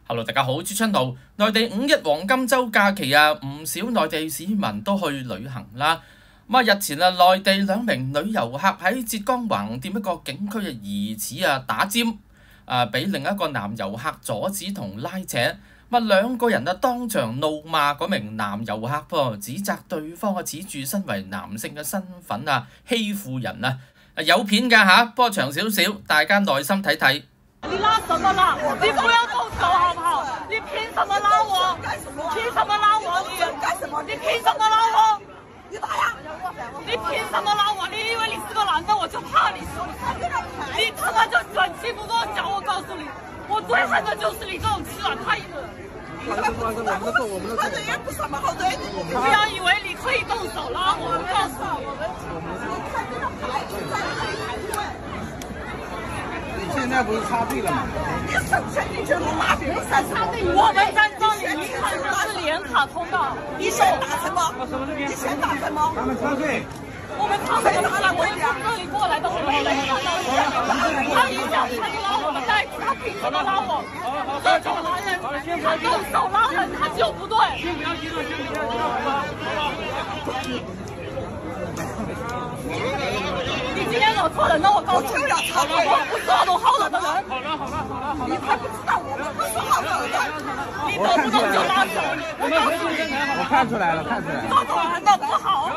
Hello， 大家好，朱春道。內地五一黃金週假期啊，唔少內地市民都去旅行啦。日前啊，內地兩名女遊客喺浙江橫店一個景區啊，疑似打尖，俾另一個男遊客阻止同拉扯。兩個人啊當場怒罵嗰名男遊客噃，指責對方指住身為男性嘅身份欺負人啊，有片㗎嚇，不過長少少，大家耐心睇睇。 你拉什麼拉？你不要動手好不好？你憑什麼拉我？憑什麼拉我？你憑什麼拉我？你打呀！你憑什麼拉我？你以為你是個男的我就怕你？你他媽就轉氣不跟我講，我告訴你，我最恨的就是你這種吃軟太硬的人。也不是什麼好對你，不要以為你可以動手拉我，我告訴你。 现在不是插队了吗？ 你省钱你就能拉别人插队，我们站这里一看就是连卡通的。你先打什么？你先打什么？ 他们插队。 我们插队了，我们从这里过来的，我们他一下他就拉我们在，他凭什么拉我？这种男人，他动手拉人，他就不对。先不要激动，先不要激动，好吧？你今天搞错人了，我告诉你，我不是那种好惹的人。好了，你还不知道我们不是好惹的人，你动不动就拉手， 我看出来了， 这种人的不好。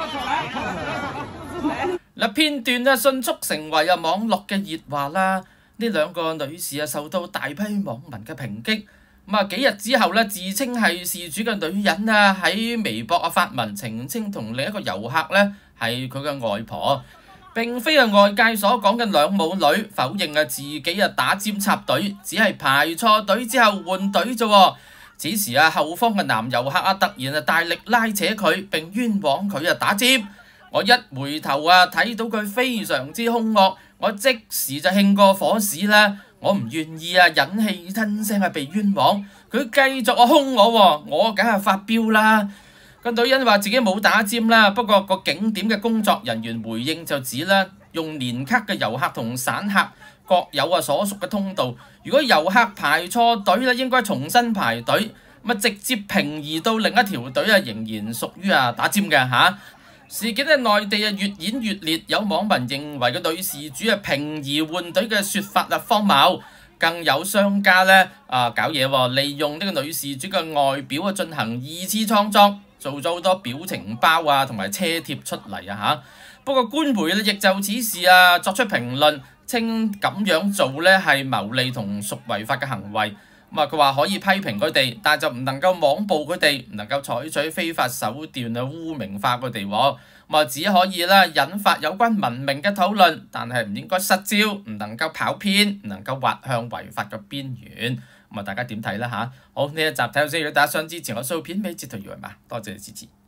片段迅速成為網絡嘅熱話啦。呢兩個女士受到大批網民嘅抨擊。幾日之後自稱係事主嘅女人喺微博發文澄清，同另一個遊客係佢嘅外婆，並非外界所講嘅兩母女，否認自己打尖插隊，只係排錯隊之後換隊啫。此時後方嘅男遊客突然大力拉扯佢，並冤枉佢打尖。我一回頭睇到佢非常之兇惡，我即時就興過火屎啦！我唔願意忍氣吞聲被冤枉，佢繼續兇我喎，我梗係發飆啦！個女人話自己冇打尖啦，不過個景點嘅工作人員回應就指啦，用年卡嘅遊客同散客各有所屬嘅通道，如果遊客排錯隊應該重新排隊，直接平移到另一條隊仍然屬於打尖嘅嚇。事件喺內地越演越烈，有網民認為個女事主平移換隊嘅説法荒謬，更有商家搞嘢喎，利用呢個女事主嘅外表進行二次創作，做咗好多表情包同埋車貼出嚟嚇。不過官媒亦就此事作出評論，稱咁樣做係牟利同屬違法嘅行為。佢話可以批評佢哋，但就唔能夠網暴佢哋，唔能夠採取非法手段污名化佢哋喎。只可以引發有關文明嘅討論，但係唔應該失焦，唔能夠跑偏，唔能夠滑向違法嘅邊緣。大家點睇啦嚇？好，呢一集睇到先，如果大家想支持我，掃片尾截圖二維碼，多謝你支持。